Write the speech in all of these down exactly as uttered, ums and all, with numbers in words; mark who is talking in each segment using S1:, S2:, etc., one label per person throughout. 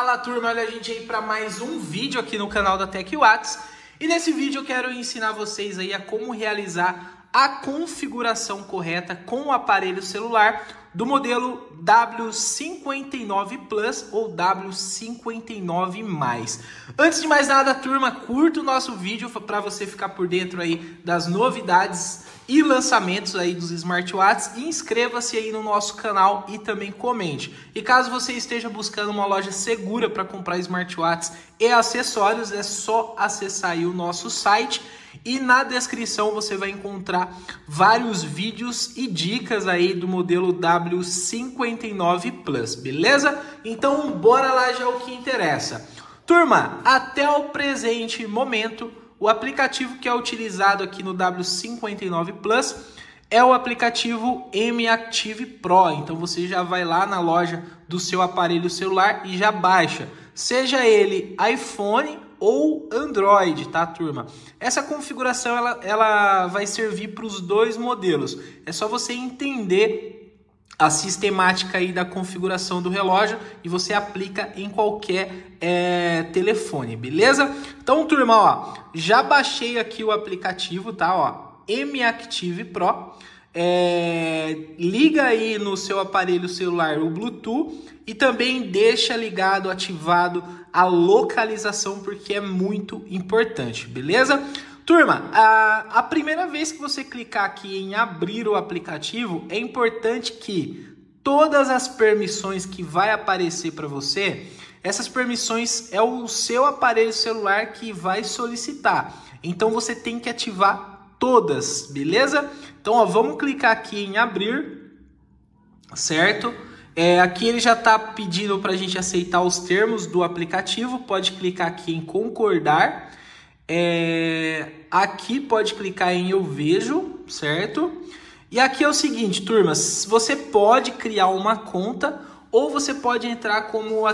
S1: Fala turma, olha a gente aí para mais um vídeo aqui no canal da TecWatts. E nesse vídeo eu quero ensinar vocês aí a como realizar a configuração correta com o aparelho celular do modelo W cinquenta e nove Plus ou W cinquenta e nove mais. Antes de mais nada, turma, curta o nosso vídeo para você ficar por dentro aí das novidades e lançamentos aí dos smartwatches, e inscreva-se aí no nosso canal e também comente. E caso você esteja buscando uma loja segura para comprar smartwatches e acessórios, é só acessar aí o nosso site, e na descrição você vai encontrar vários vídeos e dicas aí do modelo W cinquenta e nove Plus, beleza? Então bora lá já o que interessa. Turma, até o presente momento, o aplicativo que é utilizado aqui no W cinquenta e nove Plus é o aplicativo M Active Pro. Então você já vai lá na loja do seu aparelho celular e já baixa, seja ele iPhone ou Android, tá, turma? Essa configuração ela, ela vai servir para os dois modelos. É só você entender a sistemática aí da configuração do relógio e você aplica em qualquer é, telefone, beleza? Então, turma, ó, já baixei aqui o aplicativo, tá? Ó, M Active Pro. É, liga aí no seu aparelho celular o Bluetooth e também deixa ligado, ativado a localização, porque é muito importante, beleza? Turma, a, a primeira vez que você clicar aqui em abrir o aplicativo, é importante que todas as permissões que vai aparecer para você, essas permissões é o seu aparelho celular que vai solicitar. Então você tem que ativar todas, beleza? Então, ó, vamos clicar aqui em abrir, certo? É, aqui ele já está pedindo para a gente aceitar os termos do aplicativo. Pode clicar aqui em concordar. É, aqui pode clicar em eu vejo, certo? E aqui é o seguinte, turma, você pode criar uma conta ou você pode entrar como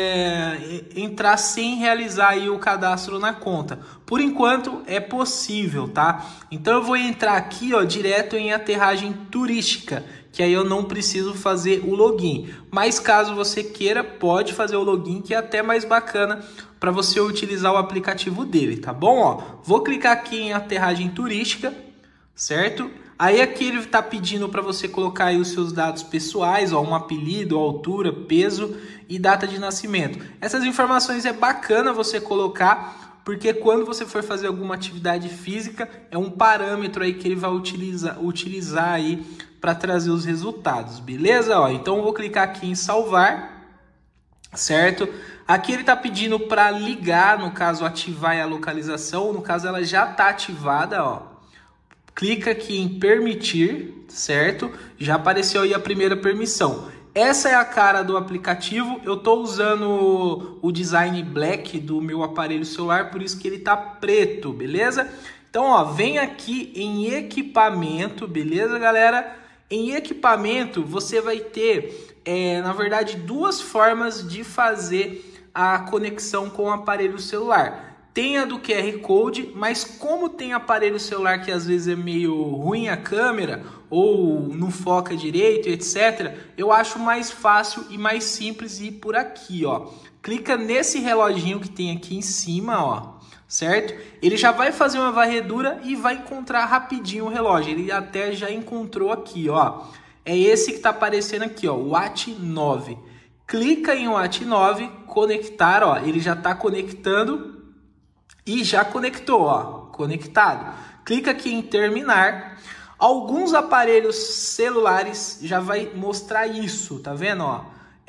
S1: é, entrar sem realizar aí o cadastro na conta. Por enquanto é possível, tá? Então eu vou entrar aqui, ó, direto em aterragem turística, que aí eu não preciso fazer o login. Mas caso você queira, pode fazer o login, que é até mais bacana para você utilizar o aplicativo dele, tá bom? Ó, vou clicar aqui em aterragem turística, certo? Aí aqui ele está pedindo para você colocar aí os seus dados pessoais, ó, um apelido, altura, peso e data de nascimento. Essas informações é bacana você colocar, porque quando você for fazer alguma atividade física, é um parâmetro aí que ele vai utilizar, utilizar aí para trazer os resultados, beleza? Ó, então eu vou clicar aqui em salvar, certo? Aqui ele está pedindo para ligar, no caso ativar a localização, no caso ela já está ativada, ó. Clica aqui em permitir, certo? Já apareceu aí a primeira permissão. Essa é a cara do aplicativo. Eu estou usando o design black do meu aparelho celular, por isso que ele está preto, beleza? Então, ó, vem aqui em equipamento, beleza, galera? Em equipamento, você vai ter, é, na verdade, duas formas de fazer a conexão com o aparelho celular. Tem a do Q R Code, mas como tem aparelho celular que às vezes é meio ruim a câmera ou não foca direito, etcétera, eu acho mais fácil e mais simples ir por aqui, ó. Clica nesse reloginho que tem aqui em cima, ó, certo? Ele já vai fazer uma varredura e vai encontrar rapidinho o relógio. Ele até já encontrou aqui, ó. É esse que está aparecendo aqui, ó, Watt nove. Clica em Watt nove, conectar, ó. Ele já está conectando. E já conectou, ó, conectado. Clica aqui em terminar. Alguns aparelhos celulares já vai mostrar isso, tá vendo, ó?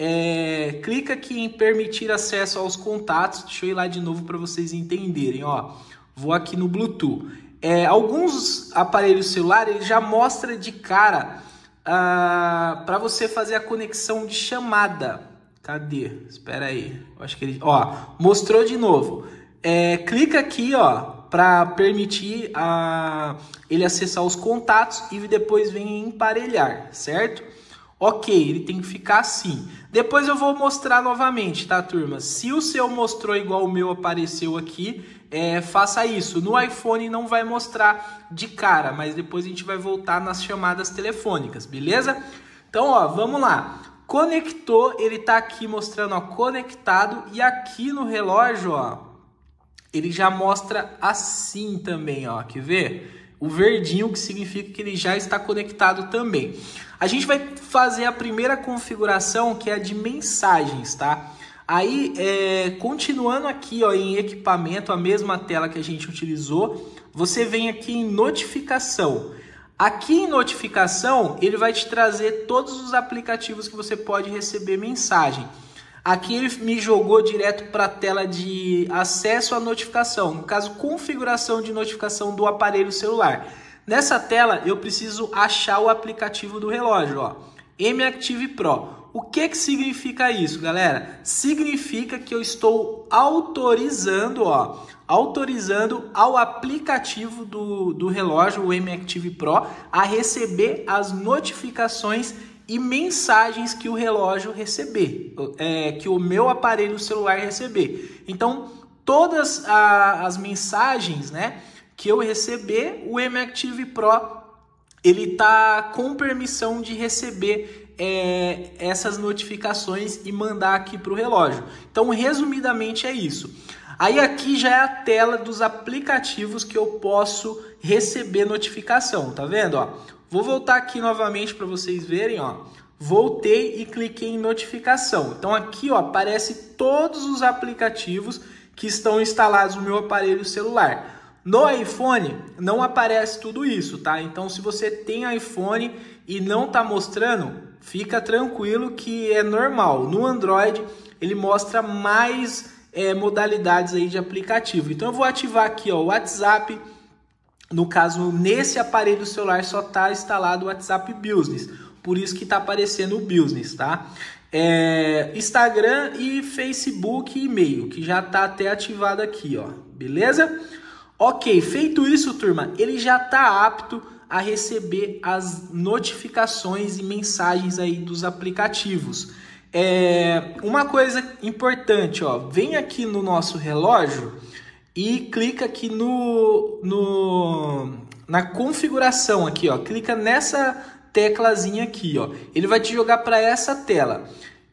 S1: É, clica aqui em permitir acesso aos contatos. Deixa eu ir lá de novo para vocês entenderem, ó. Vou aqui no Bluetooth. É, alguns aparelhos celulares ele já mostra de cara ah, para você fazer a conexão de chamada. Cadê? Espera aí. Eu acho que ele, ó, mostrou de novo. É, clica aqui, ó, para permitir a, ele acessar os contatos e depois vem em emparelhar, certo? Ok, ele tem que ficar assim. Depois eu vou mostrar novamente, tá, turma? Se o seu mostrou igual o meu apareceu aqui, é, faça isso. No iPhone não vai mostrar de cara, mas depois a gente vai voltar nas chamadas telefônicas, beleza? Então, ó, vamos lá. Conectou, ele tá aqui mostrando, ó, conectado, e aqui no relógio, ó, ele já mostra assim também, ó, quer ver? O verdinho, que significa que ele já está conectado também. A gente vai fazer a primeira configuração, que é a de mensagens, tá? Aí, é, continuando aqui, ó, em equipamento, a mesma tela que a gente utilizou, você vem aqui em notificação. Aqui em notificação, ele vai te trazer todos os aplicativos que você pode receber mensagem. Aqui ele me jogou direto para a tela de acesso à notificação, no caso, configuração de notificação do aparelho celular. Nessa tela, eu preciso achar o aplicativo do relógio, ó, M Active Pro. O que que significa isso, galera? Significa que eu estou autorizando, ó, autorizando ao aplicativo do, do relógio, o M Active Pro, a receber as notificações e mensagens que o relógio receber, é, que o meu aparelho celular receber. Então, todas a, as mensagens, né, que eu receber, o M Active Pro, ele tá com permissão de receber é, essas notificações e mandar aqui para o relógio. Então, resumidamente é isso. Aí aqui já é a tela dos aplicativos que eu posso receber notificação, tá vendo, ó? Vou voltar aqui novamente para vocês verem, ó. Voltei e cliquei em notificação. Então aqui, ó, aparece todos os aplicativos que estão instalados no meu aparelho celular. No iPhone não aparece tudo isso, tá? Então se você tem iPhone e não tá mostrando, fica tranquilo que é normal. No Android ele mostra mais é, modalidades aí de aplicativo. Então eu vou ativar aqui, ó, o WhatsApp. No caso, nesse aparelho celular só está instalado o WhatsApp Business, por isso que está aparecendo o Business, tá? É, Instagram e Facebook e e-mail, que já está até ativado aqui, ó, beleza? Ok, feito isso, turma, ele já está apto a receber as notificações e mensagens aí dos aplicativos. É, uma coisa importante, ó, vem aqui no nosso relógio e clica aqui no, no, na configuração aqui, ó. Clica nessa teclazinha aqui, ó. Ele vai te jogar para essa tela.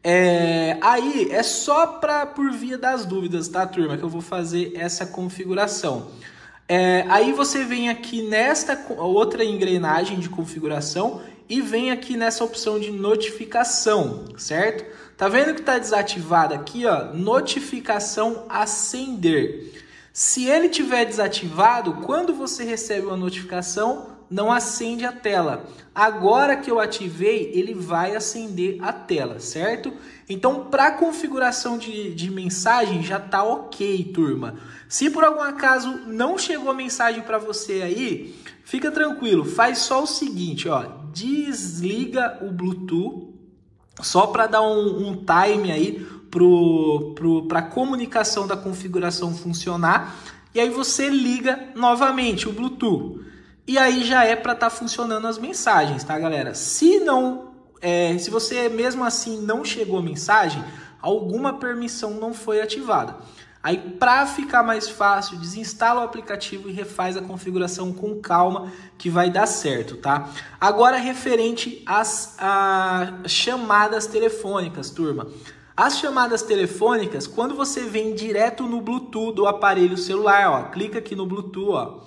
S1: É, aí é só para por via das dúvidas, tá, turma, que eu vou fazer essa configuração. É, aí você vem aqui nesta outra engrenagem de configuração e vem aqui nessa opção de notificação, certo? Tá vendo que tá desativado aqui, ó? Notificação acender. Se ele tiver desativado, quando você recebe uma notificação, não acende a tela. Agora que eu ativei, ele vai acender a tela, certo? Então, para configuração de, de mensagem, já tá ok, turma. Se por algum acaso não chegou a mensagem para você aí, fica tranquilo, faz só o seguinte, ó, desliga o Bluetooth, só para dar um, um time aí, para a comunicação da configuração funcionar, e aí você liga novamente o Bluetooth e aí já é para estar tá funcionando as mensagens, tá, galera? Se não, é, se você mesmo assim não chegou a mensagem, alguma permissão não foi ativada. Aí, para ficar mais fácil, desinstala o aplicativo e refaz a configuração com calma, que vai dar certo, tá? Agora, referente às a chamadas telefônicas, turma. As chamadas telefônicas, quando você vem direto no Bluetooth do aparelho celular, ó, clica aqui no Bluetooth, ó,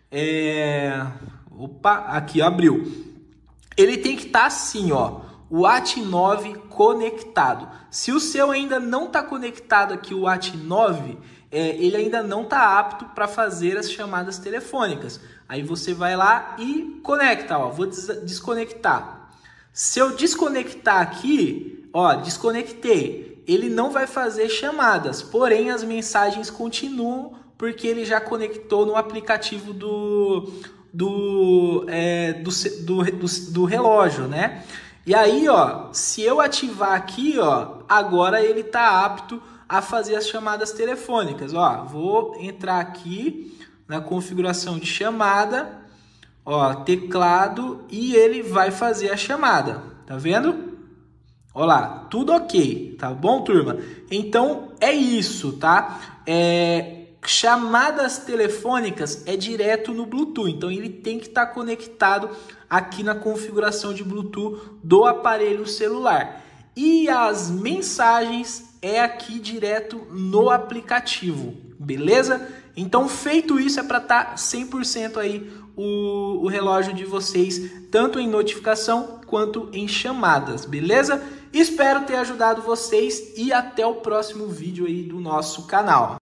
S1: é... opa, aqui abriu. Ele tem que estar tá assim, ó, o W A T nove conectado. Se o seu ainda não está conectado aqui, o W A T nove, é, ele ainda não está apto para fazer as chamadas telefônicas. Aí você vai lá e conecta, ó, vou des desconectar. Se eu desconectar aqui, ó, desconectei, ele não vai fazer chamadas, porém as mensagens continuam porque ele já conectou no aplicativo do, do, é, do, do, do, do relógio, né? E aí, ó, se eu ativar aqui, ó, agora ele tá apto a fazer as chamadas telefônicas. Ó, vou entrar aqui na configuração de chamada, ó, teclado, e ele vai fazer a chamada. Tá vendo? Ó lá, tudo ok, tá bom, turma? Então é isso, tá? É... Chamadas telefônicas é direto no Bluetooth, então ele tem que estar tá conectado aqui na configuração de Bluetooth do aparelho celular. e as mensagens é aqui direto no aplicativo, beleza? Então, feito isso, é para estar cem por cento aí o, o relógio de vocês, tanto em notificação quanto em chamadas, beleza? Espero ter ajudado vocês e até o próximo vídeo aí do nosso canal.